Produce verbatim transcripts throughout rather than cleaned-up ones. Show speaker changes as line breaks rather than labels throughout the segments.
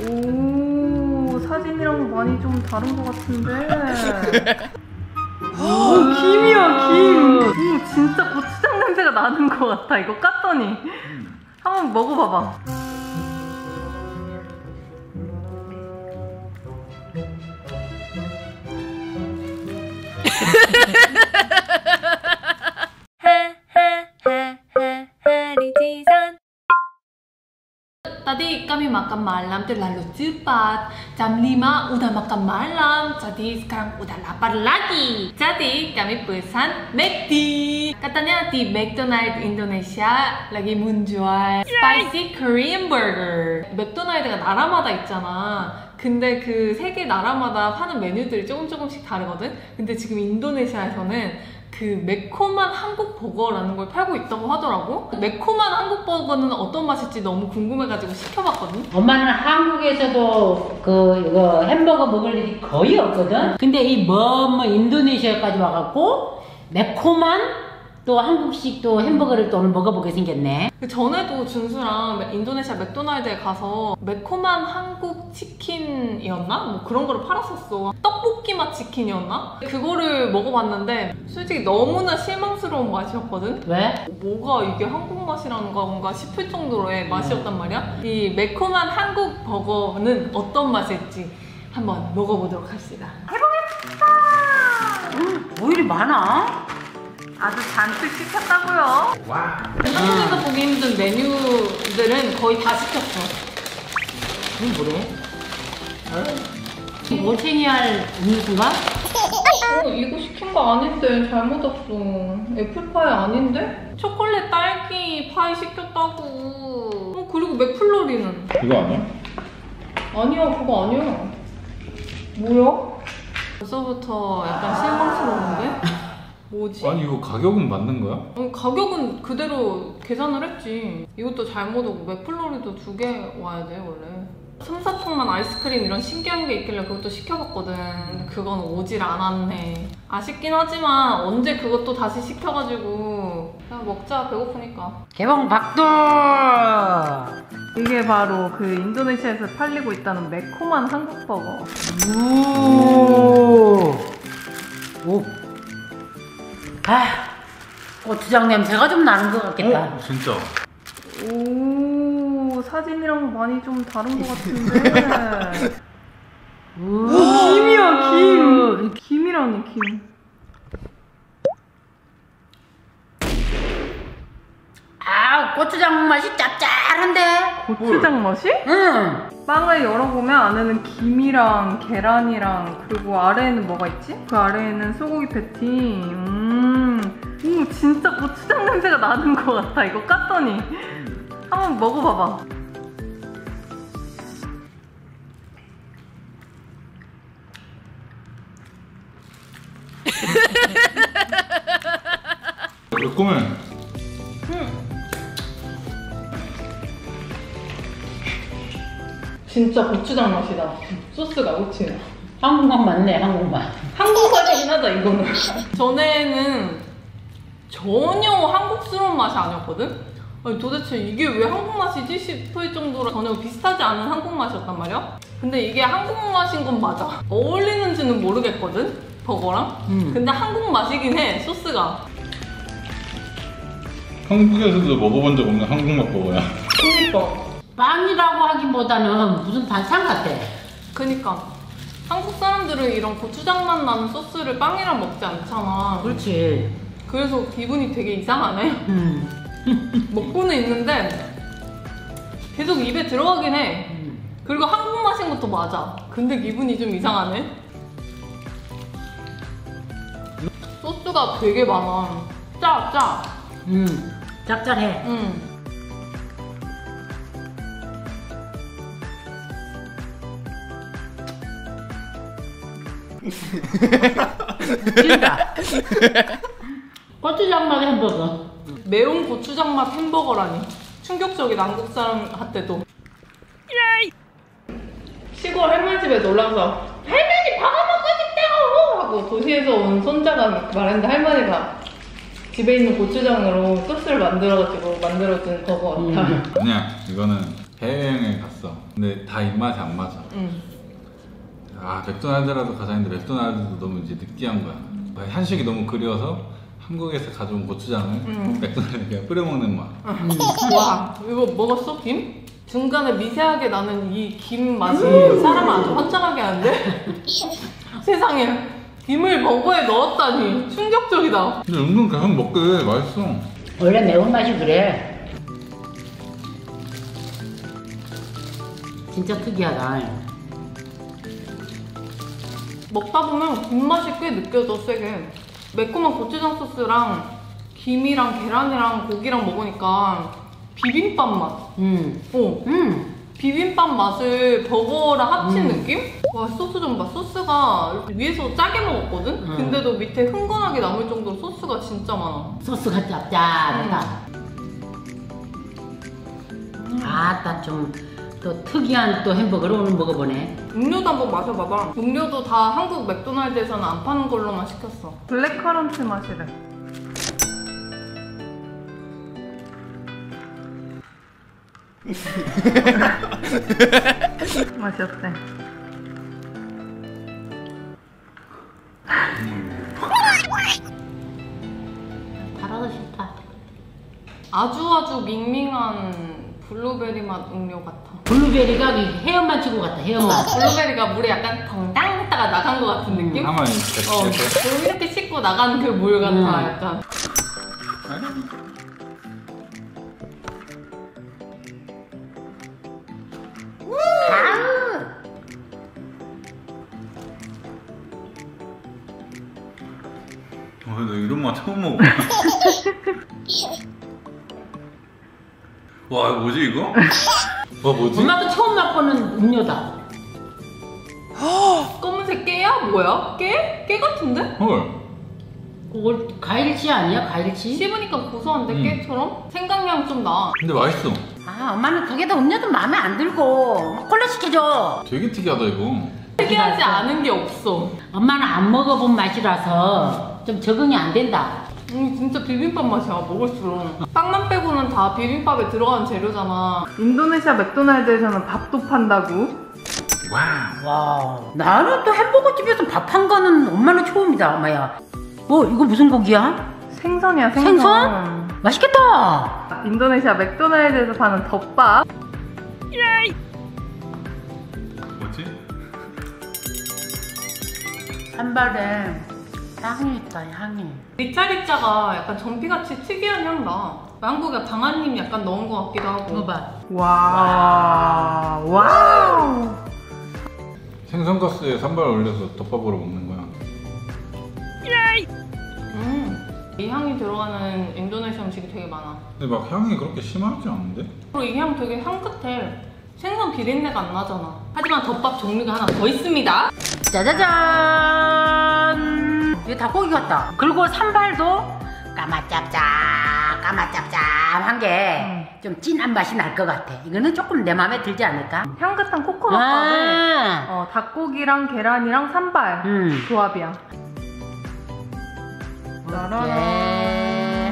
오, 사진이랑 많이 좀 다른 것 같은데. 오, 김이야, 김. 음, 진짜 고추장 냄새가 나는 것 같아. 이거 깠더니. 한번 먹어봐봐.
Tadi kami makan malam terlalu cepat. Jam lima udah makan malam. Jadi sekarang udah lapar lagi. Jadi kami pesan McD. Katanya di McDonald's Indonesia lagi menjual spicy Korean burger. 맥도날드가 나라마다 있잖아. 근데 그 세계 나라마다 파는 메뉴들이 조금 조금씩 다르거든? 근데 지금 인도네시아에서는 그 매콤한 한국 버거라는 걸 팔고 있다고 하더라고. 매콤한 한국 버거는 어떤 맛일지 너무 궁금해가지고 시켜봤거든.
엄마는 한국에서도 그 이거 햄버거 먹을 일이 거의 없거든. 근데 이 먼 인도네시아까지 와갖고 매콤한 또 한국식 또 햄버거를 또 오늘 먹어보게 생겼네.
전에도 준수랑 인도네시아 맥도날드에 가서 매콤한 한국 치킨이었나? 뭐 그런 거를 팔았었어. 떡볶이 맛 치킨이었나? 그거를 먹어봤는데 솔직히 너무나 실망스러운 맛이었거든?
왜?
뭐가 이게 한국 맛이라는 건가 싶을 정도로의 맛이었단 말이야. 이 매콤한 한국 버거는 어떤 맛일지 한번 먹어보도록 합시다.
해보겠습니다.
음, 뭐 이리 많아?
아주 잔뜩 시켰다고요.
와. 한국에서 보기 힘든 메뉴들은 거의 다 시켰어.
이건 뭐래? 어? 올챙이알 음료수인가?
어, 이거 시킨 거 아닌데 잘못 왔어. 애플파이 아닌데? 초콜릿 딸기 파이 시켰다고. 어, 그리고 맥플러리는?
그거 아니야?
아니야, 그거 아니야. 뭐야? 벌써부터 약간 실망스러운데? 뭐지?
아니 이거 가격은 맞는 거야?
어, 가격은 그대로 계산을 했지. 이것도 잘못 오고 맥플러리도 두 개 와야 돼 원래. 솜사탕만 아이스크림 이런 신기한 게 있길래 그것도 시켜봤거든. 근데 그건 오질 않았네. 아쉽긴 하지만 언제 그것도 다시 시켜가지고 그냥 먹자. 배고프니까.
개봉 박도!
이게 바로 그 인도네시아에서 팔리고 있다는 매콤한 한국 버거.
오! 오! 아, 고추장 냄새가 좀 나는 것 같겠다.
어? 진짜.
오, 사진이랑 많이 좀 다른 것 같은데.
오,
김이야, 김. 김이라니, 김.
아, 고추장 맛이 짭짤한데?
고추장 맛이?
응.
빵을 열어보면 안에는 김이랑 계란이랑 그리고 아래에는 뭐가 있지? 그 아래에는 소고기 패티. 음, 음 진짜 고추장 냄새가 나는 것 같아. 이거 깠더니. 한번 먹어봐봐.
매콤해.
음. 진짜 고추장 맛이다. 소스가 그치?
한국맛 맞네, 한국맛.
한국 맛이긴 하다 이거는. 전에는 전혀 한국스러운 맛이 아니었거든? 아니 도대체 이게 왜 한국 맛이지 싶을 정도로 전혀 비슷하지 않은 한국 맛이었단 말이야? 근데 이게 한국 맛인 건 맞아. 어울리는지는 모르겠거든? 버거랑?
음.
근데 한국 맛이긴 해, 소스가.
한국에서도 먹어본 적 없는 한국 맛 버거야.
그니까.
빵이라고 하기보다는 무슨 반찬 같아.
그니까. 한국 사람들은 이런 고추장 맛 나는 소스를 빵이랑 먹지 않잖아.
그렇지.
그래서 기분이 되게 이상하네.
음.
먹고는 있는데 계속 입에 들어가긴 해.
음.
그리고 한국 맛인 것도 맞아. 근데 기분이 좀 이상하네. 소스가 되게 많아. 짜, 짜.
음. 짭짤해.
응.
웃긴다. 고추장 맛 햄버거.
매운 고추장 맛 햄버거라니. 충격적이다, 한국 사람한테도. 시골 할머니 집에 놀러서 할머니 버거 먹고 싶다고 하고 도시에서 온 손자가 말했는데 할머니가 집에 있는 고추장으로 소스를 만들어가지고 만들어준 버거 같아.
음.
아니야, 이거는 해외여행에 갔어. 근데 다 입맛이 안 맞아.
응.
아 맥도날드라도 가자 했는데 맥도날드도 너무 이제 느끼한 거야. 한식이 너무 그리워서 한국에서 가져온 고추장을
음.
맥도날드에 그냥 뿌려 먹는 맛.
와, 이거 먹었어, 김? 중간에 미세하게 나는 이 김 맛이 사람을 아주 환장하게 하는데? 세상에, 김을 버거에 넣었다니 충격적이다.
근데 은근 계속 먹게 맛있어.
원래 매운맛이 그래. 진짜 특이하다.
먹다 보면 김맛이 꽤 느껴져, 세게. 매콤한 고추장 소스랑 김이랑 계란이랑 고기랑 먹으니까 비빔밥 맛.
음.
어,
음.
비빔밥 맛을 버거랑 합친
음.
느낌? 와, 소스 좀 봐. 소스가 위에서 짜게 먹었거든?
음.
근데도 밑에 흥건하게 남을 정도로 소스가 진짜 많아.
소스가 짭짤하다. 아따 좀 또 특이한 또 햄버거를 오늘 먹어보네.
음료도 한번 마셔봐봐. 음료도 다 한국 맥도날드에서는 안 파는 걸로만 시켰어.
블랙커런트 맛이래. 맛이 어때?
달아서 싫다.
아주 아주 밍밍한 블루베리 맛 음료 같아.
블루베리가 헤엄만 치고 갔다. 헤엄만.
블루베리가 물에 약간 덩당 했다가 나간 것 같은 느낌?
가만히
어,
이렇게.
그럼 이렇게 씻고 나간 그 물 같아,
음.
약간.
어, 나 이런 맛 처음 먹어. 와 뭐지 이거? 와 뭐지?
엄마도 처음 맛보는 음료다.
검은색 깨야? 뭐야? 깨? 깨 같은데?
헐.
그걸 과일치 아니야? 과일치?
씹으니까 고소한데,
음.
깨처럼? 생강향 좀 나.
근데 맛있어.
아 엄마는 두 개 다 음료도 마음에 안 들고 콜라 시켜줘.
되게 특이하다 이거.
특이하지 않은 게 없어.
엄마는 안 먹어본 맛이라서 좀 적응이 안 된다.
음, 진짜 비빔밥 맛이야, 먹을수록. 빵만 빼고는 다 비빔밥에 들어가는 재료잖아.
인도네시아 맥도날드에서는 밥도 판다고?
와우.
와, 나는 또 햄버거 집에서 밥 한 거는 엄마는 처음이다, 엄마야. 어, 이거 무슨 고기야?
생선이야, 생선.
생선? 맛있겠다.
인도네시아 맥도날드에서 파는 덮밥.
뭐지?
산발에 향이 있다, 향이.
리짜리짜가 약간 전피같이 특이한 향 나. 한국에 방아님 약간 넣은 것 같기도 하고.
먹어봐.
와, 와우.
생선가스에 산발 올려서 덮밥으로 먹는 거야.
음, 이 향이 들어가는 인도네시아 음식이 되게 많아.
근데 막 향이 그렇게 심하지 않은데?
그리고 이 향 되게 향긋해. 생선 비린내가 안 나잖아. 하지만 덮밥 종류가 하나 더 있습니다.
짜자잔! 이거 닭고기 같다. 그리고 산발도 까마짭짭, 까마짭짭한 게 좀 진한 맛이 날 것 같아. 이거는 조금 내 마음에 들지 않을까?
향긋한 코코넛밥에
아,
어, 닭고기랑 계란이랑 산발
음.
조합이야.
오케이.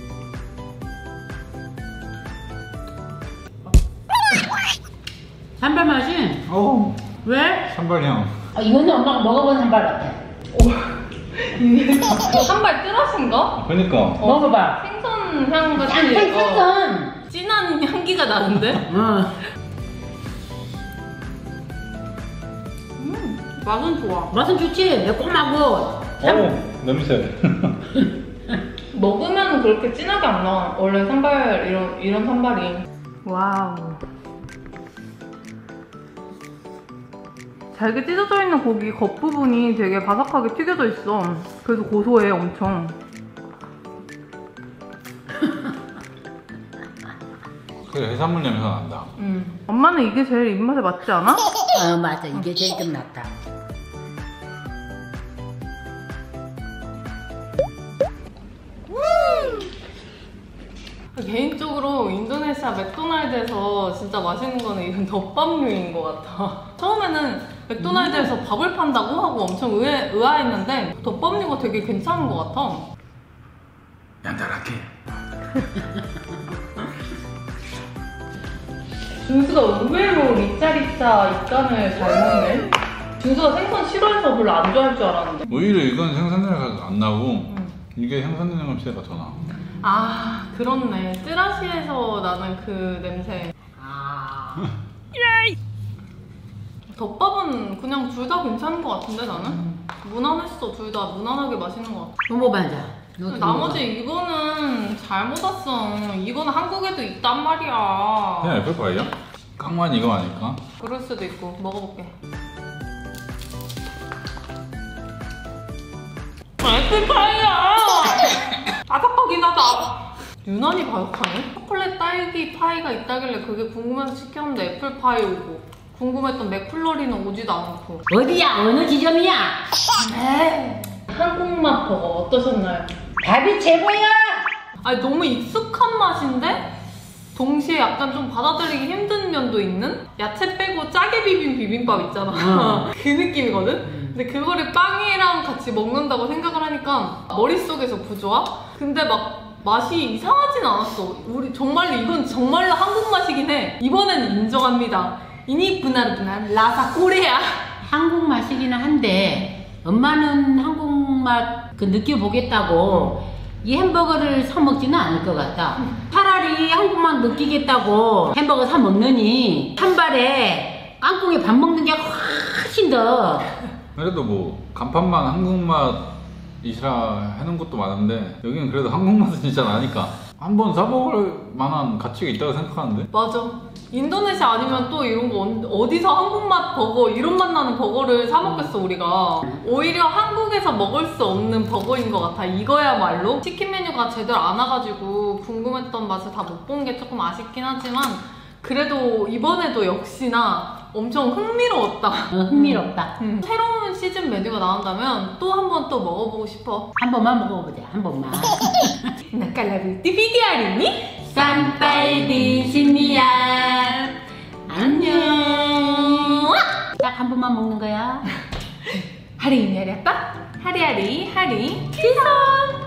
산발 맛이?
어.
왜?
산발 향.
아, 이거는 엄마가 먹어본 산발 같아.
한발 뜨라신가?
그러니까.
먹어봐.
생선 향 같이
약간
어,
생선.
진한 향기가 나는데?
응.
음, 맛은 좋아.
맛은 좋지. 매콤하고.
어 냄새.
먹으면 그렇게 진하게 안 나와. 원래 산발 이런 이런 산발이.
와우. 잘게 찢어져 있는 고기 겉부분이 되게 바삭하게 튀겨져 있어. 그래서 고소해, 엄청.
그 해산물 냄새가 난다.
음.
엄마는 이게 제일 입맛에 맞지 않아?
어, 맞아. 이게 제일 좀 낫다.
개인적으로 인도네시아 맥도날드에서 진짜 맛있는 거는 이런 덮밥류인 것 같아. 처음에는 맥도날드에서
음.
밥을 판다고 하고 엄청 의아, 의아했는데 덮밥류가 되게 괜찮은 것 같아.
얀다랗게.
준수가 의외로 리짜리짜 입간을 잘 먹네. 준수가 생선 싫어해서 별로 안 좋아할 줄 알았는데.
오히려 이건 생선내가 안 나고
응.
이게 생선내 냄새가 더 나.
아 그렇네. 쯔라시에서 나는 그 냄새.
아.
덮밥은 그냥 둘 다 괜찮은 것 같은데 나는? 무난했어. 둘 다 무난하게 맛있는 것 같아.
너 먹어봐, 너
나머지 이거는 잘못 왔어. 이거는 한국에도 있단 말이야.
그냥 애플파이야? 깡만 이거 아닐까?
그럴 수도 있고. 먹어볼게. 애플파이야! 바삭하긴 하다. 유난히 바삭하네. 초콜릿 딸기 파이가 있다길래 그게 궁금해서 시켰는데 애플파이 오고 궁금했던 맥플러리는 오지도 않고.
어디야? 어느 지점이야?
에이, 한국맛 버거 어떠셨나요?
밥이 최고야!
아니 너무 익숙한 맛인데 동시에 약간 좀 받아들이기 힘든 면도 있는? 야채 빼고 짜게 비빔 비빔밥 있잖아.
어.
그 느낌이거든? 근데 그거를 빵이랑 같이 먹는다고 생각을 하니까 머릿속에서 부조화? 근데 막 맛이 이상하진 않았어. 우리 정말로 이건 정말로 한국 맛이긴 해. 이번엔 인정합니다. 이니 부나르부나 라사 코레아.
한국 맛이기는 한데 엄마는 한국 맛 그 느껴보겠다고 이 햄버거를 사 먹지는 않을 것 같다. 차라리 한국 맛 느끼겠다고 햄버거 사 먹느니 한 발에 깡통에 밥 먹는 게 훨씬 더.
그래도 뭐 간판만 한국맛이라 해놓은 것도 많은데 여기는 그래도 한국맛은 진짜 나니까 한번 사먹을 만한 가치가 있다고 생각하는데?
맞아. 인도네시아 아니면 또 이런 거 언- 어디서 한국맛 버거 이런 맛 나는 버거를 사 먹겠어 우리가. 오히려 한국에서 먹을 수 없는 버거인 것 같아. 이거야말로 치킨 메뉴가 제대로 안 와가지고 궁금했던 맛을 다 못 본 게 조금 아쉽긴 하지만 그래도 이번에도 역시나 엄청 흥미로웠다.
어, 흥미롭다.
음. 새로운 시즌 메뉴가 나온다면 또 한 번 또 먹어보고 싶어.
한 번만 먹어보자. 한 번만.
나칼라뷰티 비디아리니?
쌈빠이 디시니야. 안녕. 딱 한 번만 먹는 거야.
하리 이냐리았다? 하리하리 하리 기선